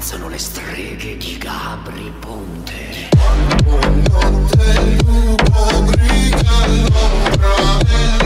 danzano le streghe di Gabri Ponte. Quando notte il lupo grida all'ombra